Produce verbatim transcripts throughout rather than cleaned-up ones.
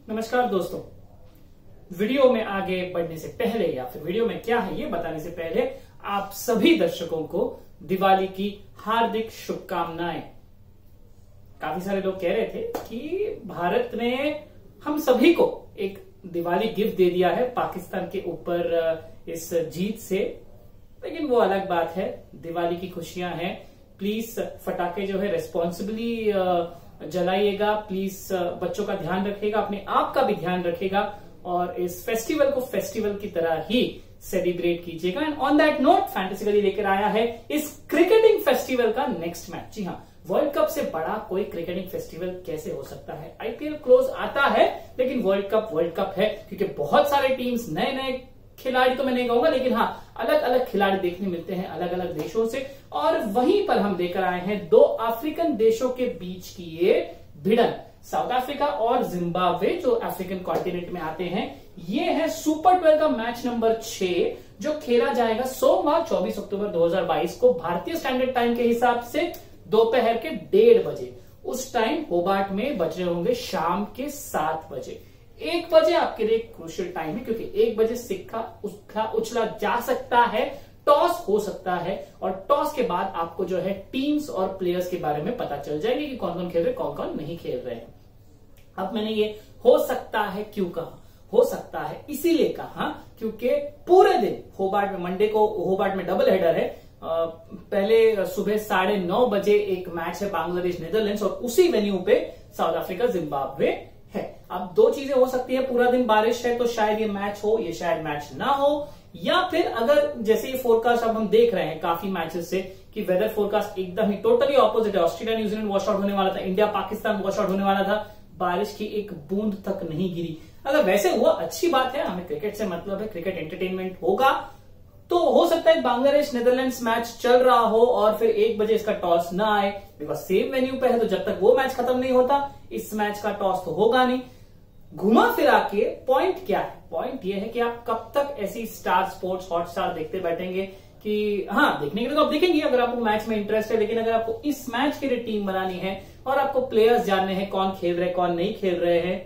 नमस्कार दोस्तों, वीडियो में आगे बढ़ने से पहले या फिर वीडियो में क्या है ये बताने से पहले आप सभी दर्शकों को दिवाली की हार्दिक शुभकामनाएं। काफी सारे लोग कह रहे थे कि भारत ने हम सभी को एक दिवाली गिफ्ट दे दिया है पाकिस्तान के ऊपर इस जीत से, लेकिन वो अलग बात है। दिवाली की खुशियां हैं, प्लीज फटाके जो है रेस्पॉन्सिबली जलाइएगा, प्लीज बच्चों का ध्यान रखिएगा, अपने आप का भी ध्यान रखिएगा और इस फेस्टिवल को फेस्टिवल की तरह ही सेलिब्रेट कीजिएगा। And on that note Fantasy Gully लेकर आया है इस क्रिकेटिंग फेस्टिवल का नेक्स्ट मैच। जी हाँ, वर्ल्ड कप से बड़ा कोई क्रिकेटिंग फेस्टिवल कैसे हो सकता है। आईपीएल क्लोज आता है लेकिन वर्ल्ड कप वर्ल्ड कप है, क्योंकि बहुत सारे टीम्स, नए नए खिलाड़ी तो मैं नहीं कहूंगा, लेकिन हाँ अलग अलग खिलाड़ी देखने मिलते हैं अलग अलग देशों से। और वहीं पर हम लेकर आए हैं दो अफ्रीकन देशों के बीच की ये भिड़न, साउथ अफ्रीका और जिम्बाब्वे जो अफ्रीकन कॉन्टिनेंट में आते हैं। ये है सुपर ट्वेल्व का मैच नंबर छह, जो खेला जाएगा सोमवार चौबीस अक्टूबर दो हज़ार बाईस को भारतीय स्टैंडर्ड टाइम के हिसाब से दोपहर के डेढ़ बजे। उस टाइम होबार्ट में बज रहे होंगे शाम के सात बजे। एक बजे आपके लिए क्रूशियल टाइम है, क्योंकि एक बजे सिक्का उछला उछला जा सकता है, टॉस हो सकता है और टॉस के बाद आपको जो है टीम्स और प्लेयर्स के बारे में पता चल जाएगी कि कौन कौन खेल रहे हैं, कौन कौन नहीं खेल रहे हैं। अब मैंने ये हो सकता है क्यों कहा, हो सकता है इसीलिए कहा क्योंकि पूरे दिन होबार्ट में, मंडे को होबार्ट में डबल हेडर है। पहले सुबह साढ़े नौ बजे एक मैच है बांग्लादेश नीदरलैंड्स और उसी वेन्यू पे साउथ अफ्रीका जिम्बाब्वे है। अब दो चीजें हो सकती है, पूरा दिन बारिश है तो शायद ये मैच हो, ये शायद मैच ना हो, या फिर अगर जैसे ये फोरकास्ट अब हम देख रहे हैं काफी मैचेस से कि वेदर फोरकास्ट एकदम ही टोटली ऑपोजिट है। ऑस्ट्रेलिया न्यूजीलैंड वॉश आउट होने वाला था, इंडिया पाकिस्तान वॉश आउट होने वाला था, बारिश की एक बूंद तक नहीं गिरी। अगर वैसे हुआ अच्छी बात है, हमें क्रिकेट से मतलब है, क्रिकेट एंटरटेनमेंट होगा, तो हो सकता है बांग्लादेश नीदरलैंड्स मैच चल रहा हो और फिर एक बजे इसका टॉस ना आए, बिकॉज सेम वेन्यू पे है, तो जब तक वो मैच खत्म नहीं होता इस मैच का टॉस तो होगा नहीं। घुमा फिरा के पॉइंट क्या है, पॉइंट ये है कि आप कब तक ऐसी स्टार स्पोर्ट्स हॉटस्टार देखते बैठेंगे कि हाँ देखने के लिए तो आप देखेंगे अगर आपको मैच में इंटरेस्ट है, लेकिन अगर आपको इस मैच के लिए टीम बनानी है और आपको प्लेयर्स जानने हैं कौन खेल रहे हैं कौन नहीं खेल रहे हैं,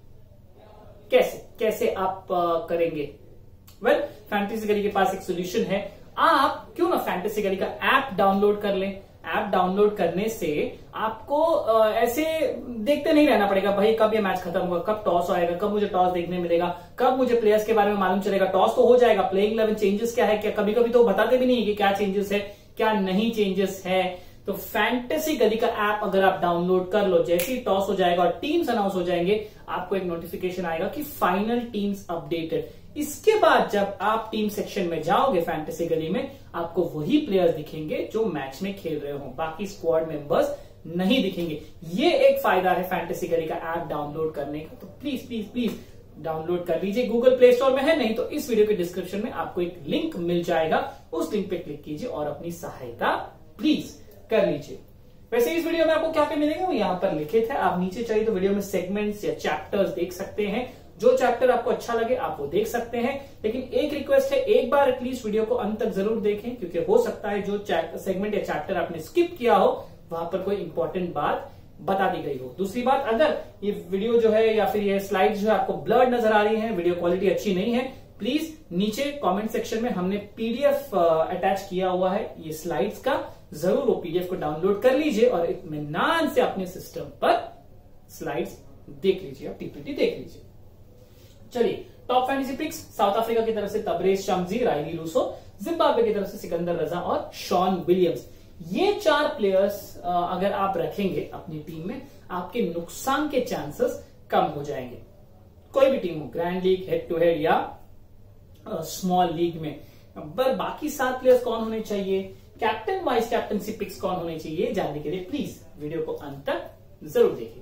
कैसे कैसे आप आ, करेंगे। वेल फैंटेसी गली के पास एक सोल्यूशन है। आप क्यों ना फैंटेसी गली का ऐप डाउनलोड कर लें। ऐप डाउनलोड करने से आपको आ, ऐसे देखते नहीं रहना पड़ेगा, भाई कब ये मैच खत्म होगा, कब टॉस आएगा, कब मुझे टॉस देखने मिलेगा, कब मुझे प्लेयर्स के बारे में मालूम चलेगा। टॉस तो हो जाएगा, प्लेइंग इलेवन चेंजेस क्या है, क्या कभी कभी तो बताते भी नहीं है कि क्या चेंजेस है क्या नहीं चेंजेस है। तो फैंटेसी गली का ऐप अगर आप डाउनलोड कर लो, जैसे ही टॉस हो जाएगा और टीम्स अनाउंस हो जाएंगे, आपको एक नोटिफिकेशन आएगा कि फाइनल टीम्स अपडेटेड। इसके बाद जब आप टीम सेक्शन में जाओगे फैंटेसी गली में, आपको वही प्लेयर्स दिखेंगे जो मैच में खेल रहे हो, बाकी स्क्वाड मेंबर्स नहीं दिखेंगे। ये एक फायदा है फैंटेसी गली का ऐप डाउनलोड करने का, तो प्लीज प्लीज प्लीज डाउनलोड कर लीजिए। गूगल प्ले स्टोर में है, नहीं तो इस वीडियो के डिस्क्रिप्शन में आपको एक लिंक मिल जाएगा, उस लिंक पे क्लिक कीजिए और अपनी सहायता प्लीज कर लीजिए। वैसे इस वीडियो में आपको क्या क्या मिलेगा वो यहाँ पर लिखित है, आप नीचे चाहिए तो वीडियो में सेगमेंट्स या चैप्टर्स देख सकते हैं। जो चैप्टर आपको अच्छा लगे आप वो देख सकते हैं, लेकिन एक रिक्वेस्ट है, एक बार एटलीस्ट वीडियो को अंत तक जरूर देखें, क्योंकि हो सकता है जो सेगमेंट या चैप्टर आपने स्किप किया हो वहां पर कोई इंपॉर्टेंट बात बता दी गई हो। दूसरी बात, अगर ये वीडियो जो है या फिर ये स्लाइड जो है आपको ब्लर्ड नजर आ रही है, वीडियो क्वालिटी अच्छी नहीं है, प्लीज नीचे कमेंट सेक्शन में हमने पीडीएफ अटैच किया हुआ है ये स्लाइड्स का, जरूर वो पीडीएफ को डाउनलोड कर लीजिए और इत्मीनान से अपने सिस्टम पर स्लाइड्स देख लीजिए, पीपीटी देख लीजिए। चलिए, top fantasy picks. South Africa की तरफ से Tabraiz Shamsi, Rilee Rossouw, Zimbabwe की तरफ से सिकंदर रजा और शॉन विलियम्स। ये चार प्लेयर्स अगर आप रखेंगे अपनी टीम में, आपके नुकसान के चांसेस कम हो जाएंगे। कोई भी टीम हो, grand league, head to head या स्मॉल लीग में। पर बाकी सात प्लेयर्स कौन होने चाहिए, कैप्टन वाइस कैप्टनसी पिक्स कौन होने चाहिए, जानने के लिए प्लीज वीडियो को अंत तक जरूर देखिएगा।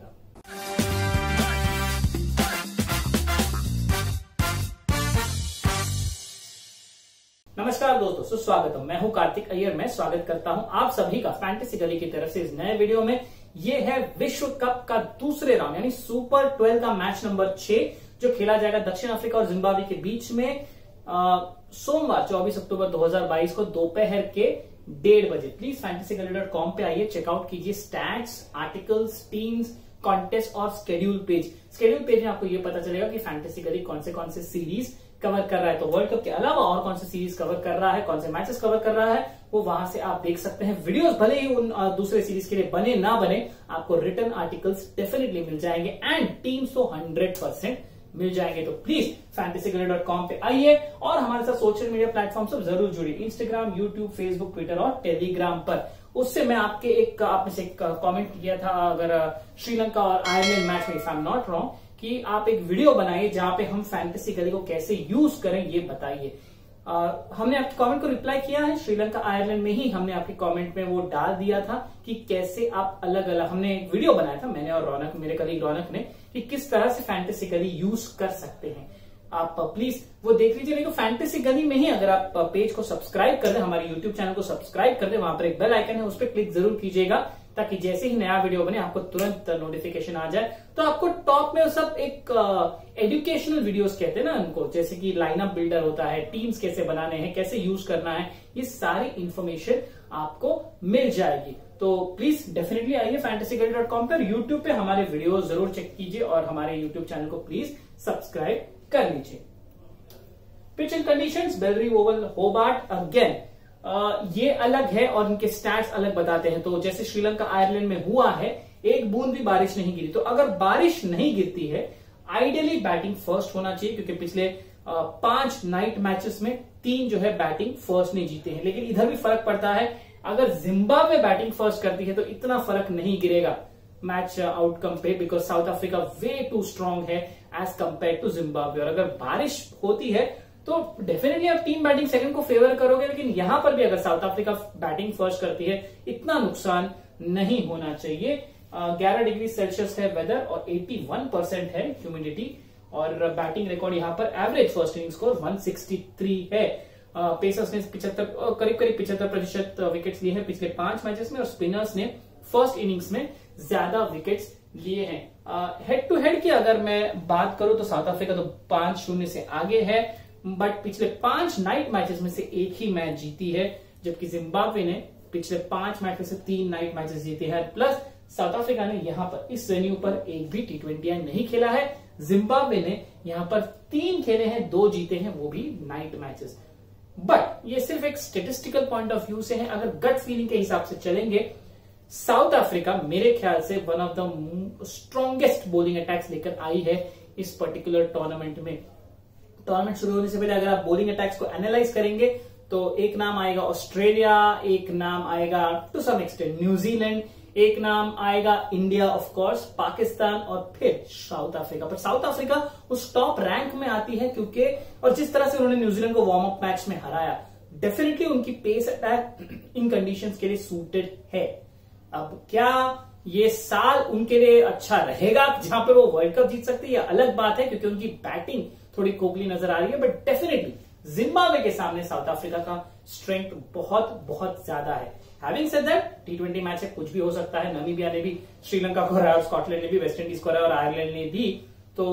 नमस्कार दोस्तों, सुस्वागत मैं हूं कार्तिक अय्यर। मैं स्वागत करता हूं आप सभी का फैंटेसी गली की तरफ से इस नए वीडियो में। ये है विश्व कप का दूसरे राउंड यानी सुपर ट्वेल्व का मैच नंबर छह, जो खेला जाएगा दक्षिण अफ्रीका और जिम्बाब्वे के बीच में आ, सोमवार चौबीस अक्टूबर दो हज़ार बाईस को दोपहर के डेढ़ बजे। Please Fantasy Gully dot com पे आइए, चेकआउट कीजिए स्टैट्स, आर्टिकल्स, टीम्स, कॉन्टेस्ट और स्केड्यूल पेज। स्केड्यूल पेज में आपको ये पता चलेगा कि फैंटेसिकली कौन से कौन से सीरीज कवर कर रहा है, तो वर्ल्ड कप के अलावा और कौन से सीरीज कवर कर रहा है, कौन से मैचेस कवर कर रहा है, वो वहां से आप देख सकते हैं। वीडियोस भले ही उन दूसरे सीरीज के लिए बने ना बने, आपको रिटर्न आर्टिकल्स डेफिनेटली मिल जाएंगे एंड टीम्स तो हंड्रेड परसेंट मिल जाएंगे। तो प्लीज फैंटेसीगली डॉट कॉम पे आइए और हमारे साथ सोशल मीडिया प्लेटफॉर्म सब जरूर जुड़िए, इंस्टाग्राम, यूट्यूब, फेसबुक, ट्विटर और टेलीग्राम पर। उससे मैं आपके एक आप में से एक कमेंट किया था, अगर श्रीलंका और आयरलैंड मैच में, if I am not wrong, कि आप एक वीडियो बनाइए जहां पे हम फैंटेसीगली को कैसे यूज करें ये बताइए। Uh, हमने आपके कमेंट को रिप्लाई किया है, श्रीलंका आयरलैंड में ही हमने आपके कमेंट में वो डाल दिया था कि कैसे आप अलग अलग, हमने एक वीडियो बनाया था मैंने और रौनक, मेरे कलीग रौनक ने, कि किस तरह से फैंटेसीगली यूज कर सकते हैं। आप प्लीज वो देख लीजिए। नहीं तो फैंटेसीगली में ही अगर आप पेज को सब्सक्राइब कर दें, हमारे यूट्यूब चैनल को सब्सक्राइब कर दें, वहां पर एक बेल आइकन है, उस पर क्लिक जरूर कीजिएगा ताकि जैसे ही नया वीडियो बने आपको तुरंत नोटिफिकेशन आ जाए। तो आपको टॉप में सब एक एजुकेशनल वीडियोस कहते हैं ना उनको, जैसे कि लाइनअप बिल्डर होता है, टीम्स कैसे बनाने हैं, कैसे यूज करना है, ये सारी इंफॉर्मेशन आपको मिल जाएगी। तो प्लीज डेफिनेटली आइए फैंटेसीगली डॉट कॉम पर, यूट्यूब पे हमारे वीडियो जरूर चेक कीजिए और हमारे यूट्यूब चैनल को प्लीज सब्सक्राइब कर लीजिए। Pitch and conditions, Bellerive Oval, Hobart again, Uh, ये अलग है और इनके स्टैट्स अलग बताते हैं। तो जैसे श्रीलंका आयरलैंड में हुआ है, एक बूंद भी बारिश नहीं गिरी। तो अगर बारिश नहीं गिरती है, आइडियली बैटिंग फर्स्ट होना चाहिए, क्योंकि पिछले uh, पांच नाइट मैचेस में तीन जो है बैटिंग फर्स्ट ने जीते हैं। लेकिन इधर भी फर्क पड़ता है, अगर जिम्बाब्वे बैटिंग फर्स्ट करती है तो इतना फर्क नहीं गिरेगा मैच आउटकम पे, because South Africa way too strong है एज कंपेयर टू जिम्बाब्वे। और अगर बारिश होती है तो डेफिनेटली आप टीम बैटिंग सेकंड को फेवर करोगे, लेकिन यहां पर भी अगर साउथ अफ्रीका बैटिंग फर्स्ट करती है, इतना नुकसान नहीं होना चाहिए। ग्यारह डिग्री सेल्सियस है वेदर और इक्यासी परसेंट है ह्यूमिडिटी, और बैटिंग रिकॉर्ड यहां पर एवरेज फर्स्ट इनिंग स्कोर एक सौ तिरसठ है। पेसर्स ने पिछहत्तर करीब करीब पिछहत्तर प्रतिशत विकेट्स लिए हैं पिछले पांच मैचेस में, और स्पिनर्स ने फर्स्ट इनिंग्स में ज्यादा विकेट्स लिए हैं। हेड टू हेड की अगर मैं बात करूं तो साउथ अफ्रीका तो पांच शून्य से आगे है, बट पिछले पांच नाइट मैचेस में से एक ही मैच जीती है, जबकि जिम्बाब्वे ने पिछले पांच मैच में से तीन नाइट मैचेस जीते हैं। प्लस साउथ अफ्रीका ने यहां पर इस वेन्यू पर एक भी टी ट्वेंटी नहीं खेला है। जिम्बाब्वे ने यहां पर तीन खेले हैं, दो जीते हैं, वो भी नाइट मैचेस। बट ये सिर्फ एक स्टेटिस्टिकल पॉइंट ऑफ व्यू से है। अगर गट फीलिंग के हिसाब से चलेंगे, साउथ अफ्रीका मेरे ख्याल से one of the strongest bowling attacks लेकर आई है इस पर्टिकुलर टूर्नामेंट में। टूर्नामेंट शुरू होने से पहले अगर आप बॉलिंग अटैक्स को एनालाइज करेंगे तो एक नाम आएगा ऑस्ट्रेलिया, एक नाम आएगा टू सम एक्सटेंट न्यूजीलैंड, एक नाम आएगा इंडिया ऑफ कोर्स, पाकिस्तान और फिर साउथ अफ्रीका। पर साउथ अफ्रीका उस टॉप रैंक में आती है क्योंकि, और जिस तरह से उन्होंने न्यूजीलैंड को वार्म अप मैच में हराया, डेफिनेटली उनकी पेस अटैक इन कंडीशंस के लिए सूटेड है। अब क्या ये साल उनके लिए अच्छा रहेगा जहां पर वो वर्ल्ड कप जीत सकते हैं, यह अलग बात है, क्योंकि उनकी बैटिंग थोड़ी कोबली नजर आ रही है। बट डेफिनेटली जिम्बाब्वे के सामने साउथ अफ्रीका का स्ट्रेंथ बहुत बहुत ज्यादा है। Having said that, T twenty match है, कुछ भी हो सकता है। नामीबिया ने भी श्रीलंका को हराया और स्कॉटलैंड ने भी वेस्ट इंडीज को हराया और आयरलैंड ने भी। तो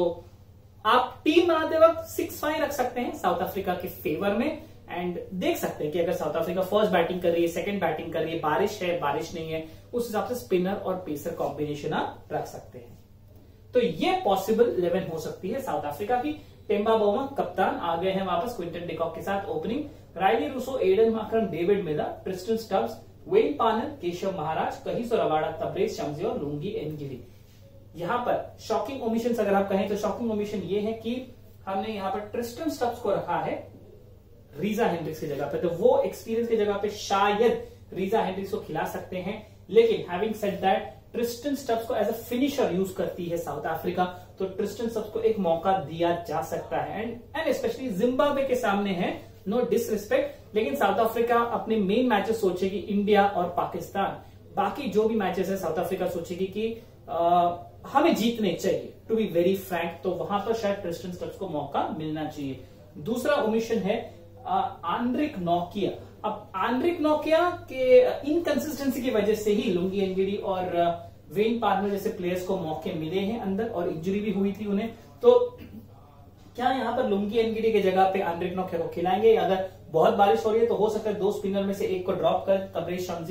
आप टीम बनाते वक्त सिक्स फाइव रख सकते हैं साउथ अफ्रीका के फेवर में, एंड देख सकते हैं कि अगर साउथ अफ्रीका फर्स्ट बैटिंग कर रही है, सेकंड बैटिंग कर रही है, बारिश है, बारिश नहीं है, उस हिसाब से स्पिनर और पेसर कॉम्बिनेशन आप रख सकते हैं। तो ये पॉसिबल इलेवन हो सकती है साउथ अफ्रीका की। टेम्बा बाउमा कप्तान आ गए हैं वापस क्विंटन डिकॉक के साथ opening. Rilee Rossouw, Aiden Markram, David Miller, Tristan Stubbs, Wayne Parnell, Keshav Maharaj, Kagiso Rabada, Tabraiz Shamsi और लुंगी एनगिरी। यहां पर शॉकिंग ओमिशन अगर आप कहें तो शॉकिंग ओमिशन ये है कि हमने यहां पर ट्रिस्टन स्टब्स को रखा है रीजा हेंड्रिक्स की जगह पे। तो वो एक्सपीरियंस की जगह पे शायद रीजा हेंड्रिक्स को खिला सकते हैं, लेकिन having said that, Tristan Stubbs को एज अ फिनिशर यूज करती है साउथ अफ्रीका, तो ट्रिस्टन स्टब्स को एक मौका दिया जा सकता है। एंड एंड स्पेशली जिम्बाब्वे के सामने है, नो डिसरिस्पेक्ट, लेकिन साउथ अफ्रीका अपने मेन मैचेस सोचेगी इंडिया और पाकिस्तान। बाकी जो भी मैचेस है साउथ अफ्रीका सोचेगी कि आ, हमें जीतने चाहिए, टू बी वेरी फ्रैंक। तो वहां पर शायद ट्रिस्टन स्टब्स को मौका मिलना चाहिए। दूसरा ओमिशन है आंड्रिक नोकिया। अब आंड्रिक नोकिया के इनकंसिस्टेंसी की वजह से ही लुंगी एनगिडी और वेन पार्नर जैसे प्लेयर्स को मौके मिले हैं अंदर, और इंजरी भी हुई थी उन्हें। तो क्या यहां पर लुंगी एनगिडी की जगह पे आंड्रिक नोकिया को खिलाएंगे? अगर बहुत बारिश हो रही है तो हो सकता है दो स्पिनर में से एक को ड्रॉप कर तबरेज शमजी को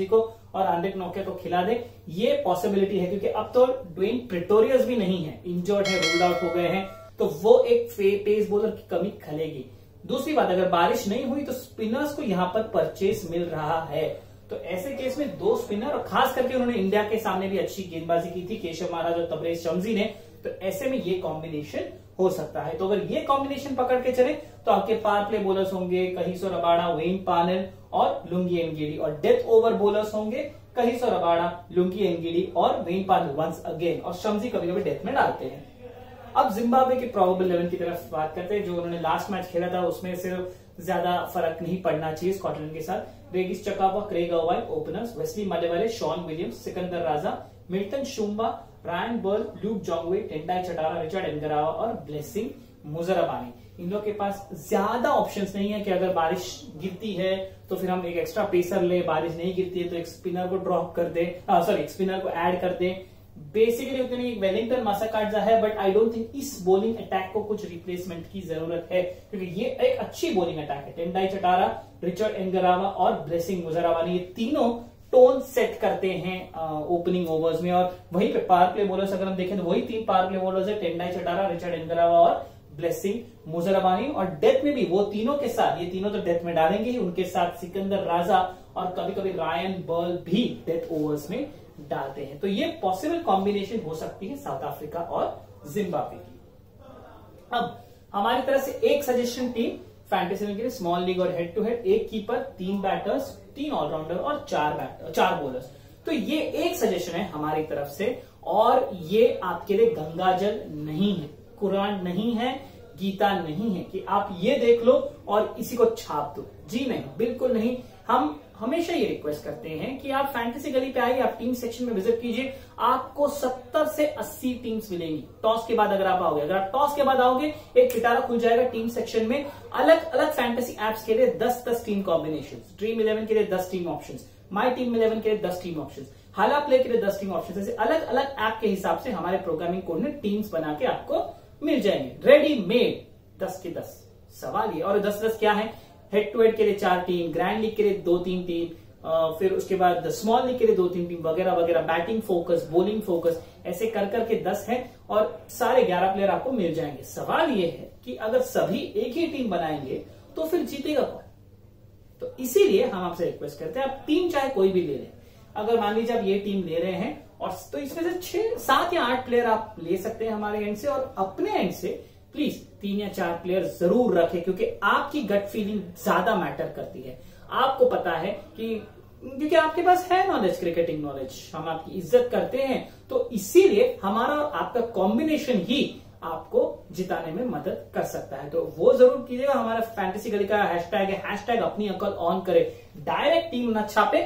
और एंड्रिक नोकिया को खिला दे, ये पॉसिबिलिटी है क्योंकि अब तो ड्वेन प्रेटोरियस भी नहीं है, इंजर्ड है, रूल्ड आउट हो गए हैं, तो वो एक पेस बॉलर की कमी खलेगी। दूसरी बात, अगर बारिश नहीं हुई तो स्पिनर्स को यहां पर परचेस मिल रहा है, तो ऐसे केस में दो स्पिनर, और खास करके उन्होंने इंडिया के सामने भी अच्छी गेंदबाजी की थी केशव महाराज और तबरेज शम्सी ने, तो ऐसे में ये कॉम्बिनेशन हो सकता है। तो अगर ये कॉम्बिनेशन पकड़ के चले तो आपके पावर प्ले बोलर्स होंगे कहिसो रबाडा, वेन पानेल और लुंगी एनगिडी, और डेथ ओवर बोलर्स होंगे कहिसो रबाडा, लुंगी एनगिडी और वेन पानेल वंस अगेन, और शम्सी कभी कभी डेथ में डालते हैं। अब जिम्बाब्वे के प्रोबेबल इलेवन की तरफ बात करते हैं। जो उन्होंने लास्ट मैच खेला था उसमें सिर्फ ज्यादा फर्क नहीं पड़ना चाहिए स्कॉटलैंड के साथ। रेगिस चकावा, क्रेग अवाई openers, Wessly Madhevere, Sean Williams, Sikandar Raza, Milton Shumba, Ryan Burl, Luke Jongwe, Tendai Chatara, Richard Ngarava और ब्लेसिंग मुजराबानी। इन लोगों के पास ज्यादा ऑप्शंस नहीं है कि अगर बारिश गिरती है तो फिर हम एक एक्स्ट्रा पेसर ले, बारिश नहीं गिरती है तो एक स्पिनर को ड्रॉप कर दे, सॉरी एक स्पिनर को ऐड कर दे। बेसिकली उतनी वेलिंगटन मासाकार्डा है, बट आई डोंट थिंक इस बॉलिंग अटैक को कुछ रिप्लेसमेंट की जरूरत है, क्योंकि ये एक अच्छी बॉलिंग अटैक है। टेंडाई चटारा, रिचर्ड एनगरावा और ब्लेसिंग मुजराबानी, ये तीनों टोन सेट करते हैं ओपनिंग ओवर्स में। और वहीं पे पावर प्ले बॉलर्स अगर हम देखें तो वही तीन पावर प्ले बॉलर्स है, टेंडाई चटारा, रिचर्ड एनगरावा और ब्लेसिंग मुजराबानी। और डेथ में भी वो तीनों के साथ, ये तीनों तो डेथ में डालेंगे ही, उनके साथ सिकंदर राजा और कभी कभी रायन बर्ल भी डेथ ओवर्स में डालते हैं। तो ये पॉसिबल कॉम्बिनेशन हो सकती है साउथ अफ्रीका और जिम्बाब्वे की। अब हमारी तरफ से एक सजेशन टीम फैंटेसी के लिए स्मॉल लीग और हेड टू हेड, एक कीपर, तीन बैटर्स, तीन ऑलराउंडर और चार बैटर चार बॉलर्स। तो ये एक सजेशन है हमारी तरफ से, और ये आपके लिए गंगाजल नहीं है, कुरान नहीं है, गीता नहीं है कि आप ये देख लो और इसी को छाप दो। जी नहीं, बिल्कुल नहीं। हम हमेशा ये रिक्वेस्ट करते हैं कि आप फैंटेसी गली पे आइए, आप टीम सेक्शन में विजिट कीजिए, आपको सत्तर से अस्सी टीम्स मिलेंगी टॉस के बाद। अगर आप आओगे, अगर आप टॉस के बाद आओगे, एक पिटारा खुल जाएगा टीम सेक्शन में, अलग अलग फैंटेसी एप्स के लिए दस दस टीम कॉम्बिनेशन, ड्रीम इलेवन के लिए दस team option, my team eleven के लिए दस टीम ऑप्शन, हाला प्ले के लिए दस टीम ऑप्शन, ऐसे अलग अलग ऐप के हिसाब से हमारे प्रोग्रामिंग कोड में टीम्स बना के आपको मिल जाएंगे रेडी मेड, दस के दस। सवाल ये, और दस दस क्या है, हेड टू हेड के लिए चार टीम, ग्रैंड लीग के लिए दो तीन टीम, फिर उसके बाद स्मॉल लीग के लिए दो तीन टीम वगैरह वगैरह, बैटिंग फोकस, बॉलिंग फोकस, ऐसे कर करके दस है और सारे ग्यारह प्लेयर आपको मिल जाएंगे। सवाल ये है कि अगर सभी एक ही टीम बनाएंगे तो फिर जीतेगा कौन? तो इसीलिए हम आपसे रिक्वेस्ट करते हैं, आप टीम चाहे कोई भी ले लें। अगर मान लीजिए आप ये टीम ले रहे हैं और तो इसमें से छह सात या आठ प्लेयर आप ले सकते हैं हमारे एंड से, और अपने एंड से प्लीज तीन या चार प्लेयर जरूर रखें, क्योंकि आपकी गट फीलिंग ज्यादा मैटर करती है। आपको पता है कि क्योंकि आपके पास है नॉलेज, क्रिकेटिंग नॉलेज, हम आपकी इज्जत करते हैं, तो इसीलिए हमारा और आपका कॉम्बिनेशन ही आपको जिताने में मदद कर सकता है। तो वो जरूर कीजिएगा। हमारा फैंटेसी गली का हैशटैग है, हैशटैग अपनी अकल ऑन करे, डायरेक्ट टीम न छापे,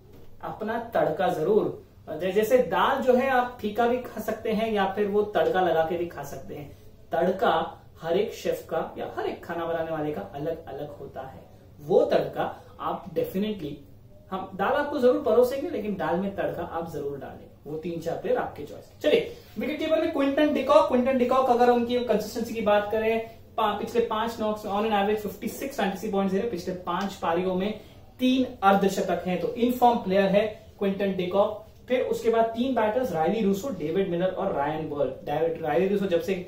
अपना तड़का जरूर। जैसे दाल जो है आप फीका भी खा सकते हैं या फिर वो तड़का लगा के भी खा सकते हैं। तड़का हर एक शेफ का या हर एक खाना बनाने वाले का अलग अलग होता है। वो तड़का आप डेफिनेटली, हम दाल आपको जरूर परोसेंगे, लेकिन दाल में तड़का आप जरूर डालें। वो तीन चार प्लेयर आपके चॉइस। चलिए, विकेट कीपर में क्विंटन डिकॉक। क्विंटन डिकॉक अगर उनकी कंसिस्टेंसी की बात करें, पिछले पांच नॉक्स में ऑन एन एवरेज छप्पन फैंटेसी पॉइंट्स दे रहे, पिछले पांच पारियों में तीन अर्धशतक हैं, तो इनफॉर्म प्लेयर है क्विंटन डिकॉक। फिर उसके बाद तीन batters, Rilee Rossouw, David Miller और Ryan Burl. David Rilee Rossouw जब से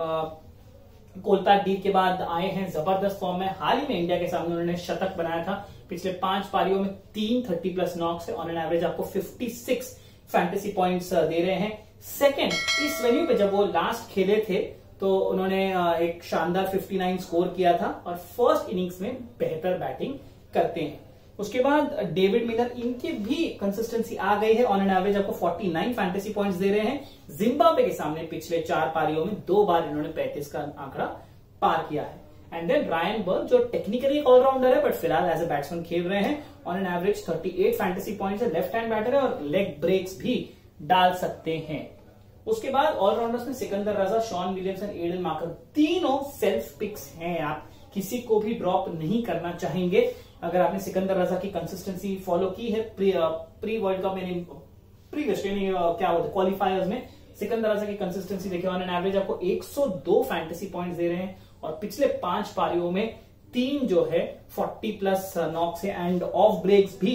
कोलकाता डील के बाद आए हैं, जबरदस्त फॉर्म में। हाल ही में इंडिया के सामने उन्होंने शतक बनाया था। पिछले पांच पारियों में तीन थर्टी प्लस नॉक्स है, ऑन एन एवरेज आपको छप्पन फैंटेसी पॉइंट्स दे रहे हैं। सेकंड, इस वेन्यू पे जब वो लास्ट खेले थे तो उन्होंने एक शानदार उनसठ स्कोर किया था और फर्स्ट इनिंग्स में बेहतर बैटिंग करते हैं। उसके बाद डेविड मिलर, इनकी भी कंसिस्टेंसी आ गई है, ऑन एन एवरेज आपको उनचास फैंटेसी पॉइंट्स दे रहे हैं। जिम्बाब्वे के सामने पिछले चार पारियों में दो बार इन्होंने पैंतीस का आंकड़ा पार किया है। एंड देन रायन बर्ल, जो टेक्निकली ऑलराउंडर है बट फिलहाल एज ए बैट्समैन खेल रहे हैं, ऑन एन एवरेज अड़तीस फैंटेसी पॉइंट्स है, लेफ्ट हैंड बैटर है और लेग ब्रेक्स भी डाल सकते हैं। उसके बाद ऑलराउंडर्स में Sikandar Raza, Sean Williams and Aiden Markram, तीनों सेल्फ पिक्स हैं। आप किसी को भी ड्रॉप नहीं करना चाहेंगे। अगर आपने सिकंदर रजा की कंसिस्टेंसी फॉलो की है प्री, प्री वर्ल्ड कप में, प्रीवियस क्या होता है क्वालिफायर्स में, सिकंदर रजा की कंसिस्टेंसी देखिए, ऑन एन एवरेज आपको एक सौ दो फैंटेसी पॉइंट्स दे रहे हैं और पिछले पांच पारियों में तीन जो है चालीस प्लस नॉक्स है एंड ऑफ ब्रेक्स भी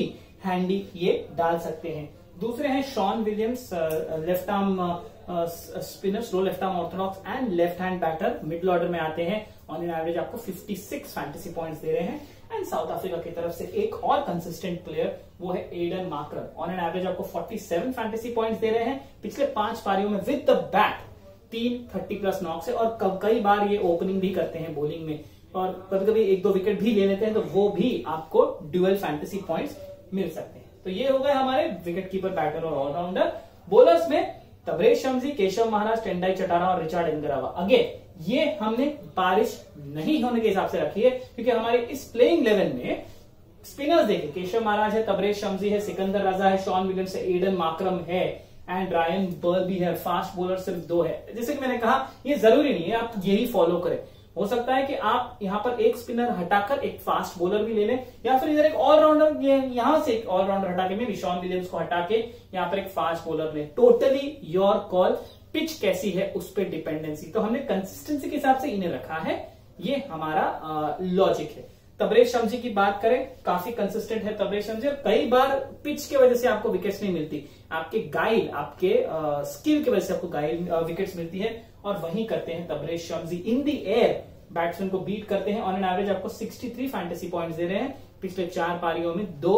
हैंडी ये डाल सकते हैं। दूसरे हैं Sean Williams, left arm spinner, slow left arm orthodox and left hand batter, middle order में आते हैं। ऑन एन एवरेज आपको छप्पन फैंटेसी पॉइंट्स दे रहे हैं। एंड साउथ अफ्रीका की तरफ से एक और कंसिस्टेंट प्लेयर वो है Aiden Markram. On an average आपको सैंतालीस फैंटेसी पॉइंट्स दे रहे हैं। पिछले पांच पारियों में विद द बैट तीन तीस प्लस नॉक्स है और कई बार ये ओपनिंग भी करते हैं बॉलिंग में, और कभी कभी एक दो विकेट भी ले लेते हैं, तो वो भी आपको ड्यूअल फैंटेसी पॉइंट्स मिल सकते हैं। तो ये हो गए हमारे विकेट कीपर, बैटर और ऑलराउंडर। बोलर्स में Tabraiz Shamsi, Keshav Maharaj, Tendai Chatara और रिचार्ड एनगरावा। अगेन ये हमने बारिश नहीं होने के हिसाब से रखी है, क्योंकि हमारे इस प्लेइंग लेवल में स्पिनर्स देखें, केशव महाराज है, तबरेज शम्सी है, सिकंदर रजा है, शॉन विलियम्स है, एडन मार्करम है एंड रायन बर्ल भी है। फास्ट बॉलर सिर्फ दो है। जैसे कि मैंने कहा, ये जरूरी नहीं है आप यही फॉलो करें। हो सकता है कि आप यहां पर एक स्पिनर हटाकर एक फास्ट बॉलर भी ले लें, या फिर इधर एक ऑलराउंडर, यहां से एक ऑलराउंडर हटा के, में शॉन विलियम्स को हटा के यहां पर एक फास्ट बॉलर ले। Totally your call. पिच कैसी है उस पर डिपेंडेंसी, तो हमने कंसिस्टेंसी के हिसाब से इन्हें रखा है। ये हमारा लॉजिक है। तबरेज शम्सी की बात करें, काफी कंसिस्टेंट है तबरेज शम्सी, और कई बार पिच की वजह से आपको विकेट्स नहीं मिलती, आपके गाइड, आपके स्किल की वजह से आपको गाइड विकेट्स मिलती है, और वही करते हैं Tabraiz Shamsi. In the air batsman को बीट करते हैं। ऑन एन एवरेज आपको तिरसठ फैंटेसी पॉइंट्स दे रहे हैं। पिछले चार पारियों में दो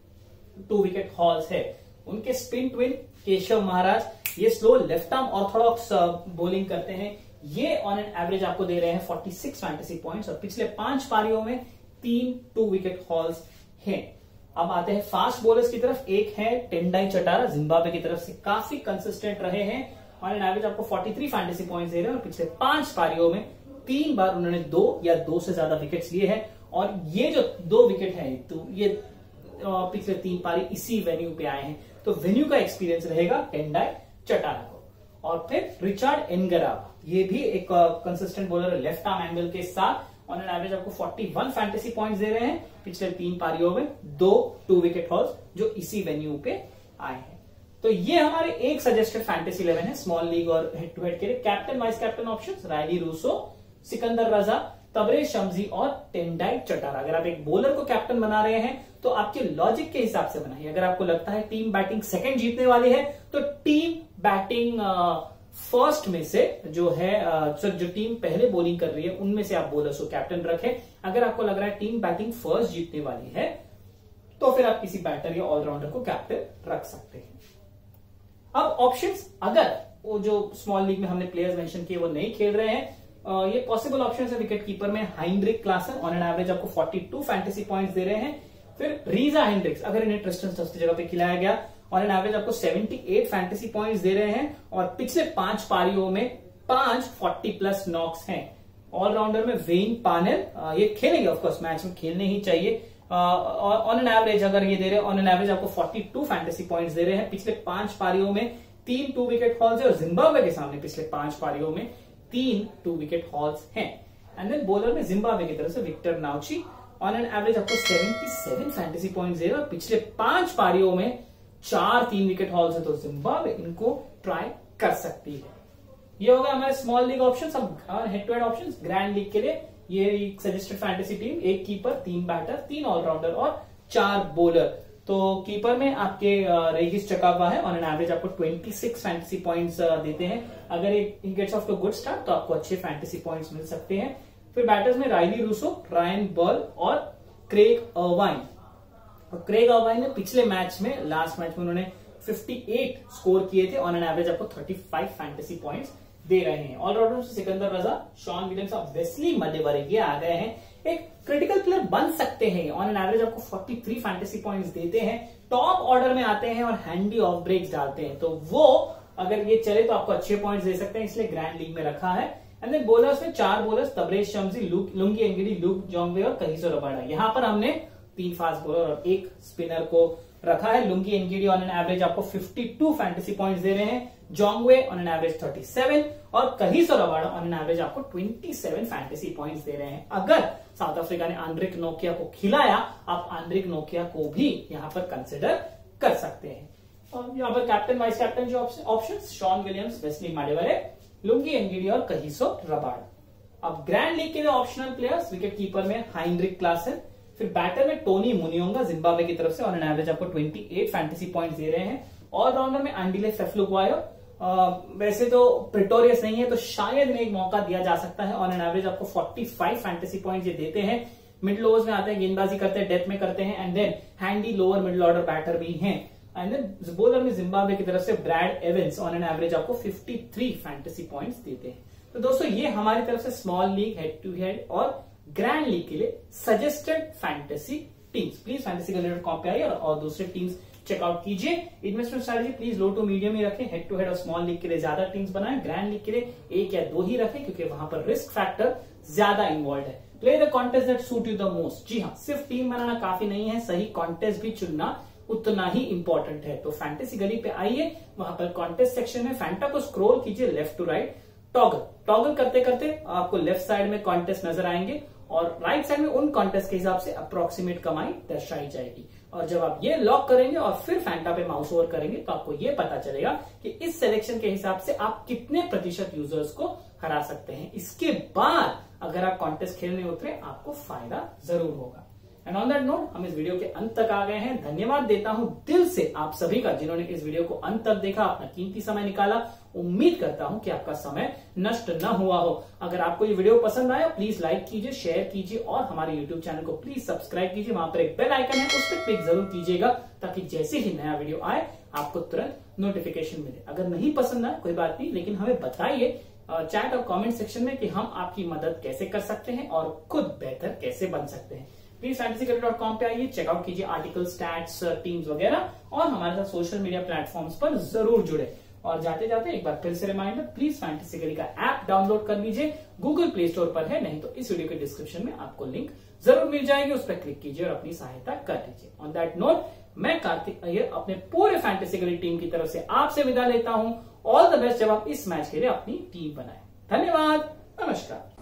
टू विकेट हॉल्स है। उनके स्पिन ट्विन केशव महाराज, ये slow left arm orthodox bowling करते हैं। ये ऑन एन एवरेज आपको दे रहे हैं छियालीस फैंटेसी पॉइंट्स, और पिछले पांच पारियों में तीन टू विकेट हॉल्स हैं। अब आते हैं फास्ट बॉलर्स की तरफ। एक है टेंडाई चटारा, जिम्बाब्वे की तरफ से काफी कंसिस्टेंट रहे हैं। ऑन एन एवरेज आपको तैंतालीस फैंटेसी पॉइंट्स दे रहे हैं, और पिछले पांच पारियों में तीन बार उन्होंने दो या दो से ज्यादा विकेट्स लिए हैं। और ये जो दो विकेट है, तो ये पिछले तीन पारी इसी वेन्यू पे आए हैं, तो वेन्यू का एक्सपीरियंस रहेगा टेंडाई चटारा को। और फिर रिचार्ड एनगरावा, ये भी एक कंसिस्टेंट बॉलर है लेफ्ट आर्म एंगल के साथ। ऑन एन एवरेज आपको इकतालीस फैंटेसी पॉइंट्स दे रहे हैं। पिछले तीन पारियों में दो टू विकेट हॉल्स जो इसी वेन्यू पे आए हैं। तो ये हमारे एक सजेस्टेड फैंटेसी इलेवन है स्मॉल लीग और हेड टू हेड के लिए। Captain vice captain options Rilee Rossouw, Sikandar Raza, Tabraiz Shamsi और टेंडाई चटारा। अगर आप एक बॉलर को कैप्टन बना रहे हैं तो आपके लॉजिक के हिसाब से बनाइए। अगर आपको लगता है टीम बैटिंग सेकंड जीतने वाली है तो टीम बैटिंग फर्स्ट में से जो है uh, जो टीम पहले बॉलिंग कर रही है उनमें से आप बॉलर्स को कैप्टन रखें। अगर आपको लग रहा है टीम बैटिंग फर्स्ट जीतने वाली है तो फिर आप किसी बैटर या ऑलराउंडर को कैप्टन रख सकते हैं। अब ऑप्शंस, अगर वो जो स्मॉल लीग में हमने प्लेयर्स मेंशन किए वो नहीं खेल रहे हैं, Uh, ये पॉसिबल ऑप्शन है। विकेट कीपर में Heinrich Klaasen, on an average आपको बयालीस फैंटेसी पॉइंट्स दे रहे हैं। फिर रीजा हेंड्रिक्स, अगर इन्हें ट्रिस्टन स्टफ की जगह पे खिलाया गया, ऑन एन एवरेज आपको अठहत्तर फैंटेसी पॉइंट्स दे रहे हैं, और पिछले पांच पारियों में पांच चालीस प्लस नॉक्स हैं। ऑलराउंडर में वेन पानेल, ये खेलेंगे ऑफकोर्स, मैच में खेलने ही चाहिए। ऑन एन एवरेज अगर ये दे रहे हैं, ऑन एन एवरेज आपको बयालीस फैंटेसी पॉइंट्स दे रहे हैं। पिछले पांच पारियों में तीन टू विकेट हॉल्स है, और जिम्बाब्वे के सामने पिछले पांच पारियों में तीन टू विकेट हॉल्स हैं। एंड देन बॉलर में जिम्बाब्वे की तरफ से Victor Nyauchi, on an average आपको सतहत्तर फैंटेसी पॉइंट्स दे रहे हैं, और पिछले पांच पारियों में चार तीन विकेट हॉल्स है, तो जिम्बाब्वे इनको ट्राई कर सकती है। ये होगा हमारे स्मॉल लीग ऑप्शंस। अब head to head options grand league के लिए, ये सजेस्टेड फैंटेसी टीम, एक कीपर, तीन बैटर, तीन ऑलराउंडर और चार बॉलर। तो कीपर में आपके रेगिस चकावा है, ऑन एन एवरेज आपको छब्बीस फैंटेसी पॉइंट्स देते हैं। अगर एक gets off to good start तो आपको अच्छे फैंटेसी पॉइंट्स मिल सकते हैं। फिर बैटर्स में रायली रूसो, रायन बर्ल और क्रेग अर्वाइन। और क्रेग अर्वाइन ने पिछले मैच में, लास्ट मैच में उन्होंने अट्ठावन स्कोर किए थे, ऑन एन एवरेज आपको पैंतीस फैंटेसी पॉइंट्स दे रहे हैं। ऑलराउंडर से सिकंदर रजा, शॉन विलियम्स और वेस्ली मडेवरे आ गए हैं। एक क्रिटिकल प्लेयर बन सकते हैं। ऑन एन एवरेज आपको तैंतालीस फैंटेसी पॉइंट्स देते हैं, टॉप ऑर्डर में आते हैं और हैंडी ऑफ ब्रेक्स डालते हैं, तो वो अगर ये चले तो आपको अच्छे पॉइंट्स दे सकते हैं, इसलिए ग्रैंड लीग में रखा है। एंड देन बॉलर्स में चार bowlers, Tabraiz Shamsi, Lungi Ngidi, Luke Jongwe और कहिसो रबाडा। यहां पर हमने तीन फास्ट बॉलर और एक स्पिनर को रखा है। Lungi Ngidi on an average आपको बावन फैंटेसी पॉइंट्स दे रहे हैं, जोंगवे ऑन एन एवरेज सैंतीस और Kagiso Rabada on an average आपको सत्ताईस फैंटेसी पॉइंट्स दे रहे हैं। अगर साउथ अफ्रीका ने आंद्रिक नोकिया को खिलाया, आप आंद्रिक नोकिया को भी यहां पर कंसिडर कर सकते हैं। और यहाँ पर कैप्टन वाइस कैप्टन जो option, Sean Williams, Wesley Madhevere, Lungi Ngidi और कहिसो रबाडा। अब ग्रैंड लीग के लिए ऑप्शनल प्लेयर्स, विकेट कीपर में हाइंड्रिक क्लासन, फिर बैटर में टोनी मुनियोंगा जिम्बाब्वे की तरफ से ऑन एन एवरेज आपको अट्ठाईस फैंटेसी पॉइंट्स दे रहे हैं। ऑलराउंडर में अंडिले फेफ्लुक्वायो, वैसे तो प्रिटोरियस नहीं है तो शायद इन्हें एक मौका दिया जा सकता है। ऑन एन एवरेज आपको पैंतालीस फैंटेसी पॉइंट्स ये देते हैं। मिडिल ओवर्स में आते हैं, गेंदबाजी करते हैं, डेथ में करते हैं, and then handy lower middle order batter भी हैं। एंड देन बॉलर में जिम्बाब्वे की तरफ से Brad Evans on an average आपको तिरेपन फैंटेसी पॉइंट्स देते हैं। तो दोस्तों ये हमारी तरफ से small league, head to head और ग्रैंड लीग के लिए suggested fantasy teams. Please fantasy gallery dot com पे आइए और दूसरे टीम्स चेकआउट कीजिए। Investment strategy please low to medium ही रखें। हेड टू हेड और स्मॉल लीग के लिए ज्यादा टीम्स बनाएं, ग्रैंड लीग के लिए एक या दो ही रखें क्योंकि वहां पर रिस्क फैक्टर ज्यादा इन्वॉल्व है। Play the contest that suit you the most. जी हाँ, सिर्फ टीम बनाना काफी नहीं है, सही कॉन्टेस्ट भी चुनना उतना ही इंपॉर्टेंट है। तो फैंटेसी गली पे आइए, वहां पर कॉन्टेस्ट सेक्शन में फैंटा को स्क्रॉल कीजिए left to right, toggle toggle करते करते आपको लेफ्ट साइड में कॉन्टेस्ट नजर आएंगे और राइट साइड में उन कॉन्टेस्ट के हिसाब से अप्रोक्सीमेट कमाई दर्शाई जाएगी। और जब आप ये लॉक करेंगे और फिर फैंटा पे माउस ओवर करेंगे तो आपको ये पता चलेगा कि इस सिलेक्शन के हिसाब से आप कितने प्रतिशत यूजर्स को हरा सकते हैं। इसके बाद अगर आप कॉन्टेस्ट खेलने उतरे आपको फायदा जरूर होगा। एंड ऑन दैट नोट हम इस वीडियो के अंत तक आ गए हैं। धन्यवाद देता हूं दिल से आप सभी का जिन्होंने इस वीडियो को अंत तक देखा, अपना कीमती समय निकाला। उम्मीद करता हूं कि आपका समय नष्ट न हुआ हो। अगर आपको ये वीडियो पसंद आया प्लीज लाइक कीजिए, शेयर कीजिए और हमारे यूट्यूब चैनल को प्लीज सब्सक्राइब कीजिए। वहां पर एक बेल आइकन है, उस पर क्लिक जरूर कीजिएगा ताकि जैसे ही नया वीडियो आए आपको तुरंत नोटिफिकेशन मिले। अगर नहीं पसंद आए कोई बात नहीं, लेकिन हमें बताइए चैट और कमेंट सेक्शन में कि हम आपकी मदद कैसे कर सकते हैं और खुद बेहतर कैसे बन सकते हैं। Please fantasy gallery dot com पे आइए, चेकआउट कीजिए आर्टिकल, स्टैट्स, टीम्स वगैरह और हमारे साथ सोशल मीडिया प्लेटफॉर्म्स पर जरूर जुड़े। और जाते जाते एक बार फिर से रिमाइंडर, प्लीज फैंटेसी गैलरी का ऐप डाउनलोड कर लीजिए, गूगल प्ले स्टोर पर है, नहीं तो इस वीडियो के डिस्क्रिप्शन में आपको लिंक जरूर मिल जाएगी, उस पर क्लिक कीजिए और अपनी सहायता कर लीजिए। ऑन दैट नोट मैं कार्तिक अय्यर अपने पूरे फैंटेसी गैलरी टीम की तरफ से आपसे विदा लेता हूं। ऑल द बेस्ट जब आप इस मैच के लिए अपनी टीम बनाएं। धन्यवाद, नमस्कार।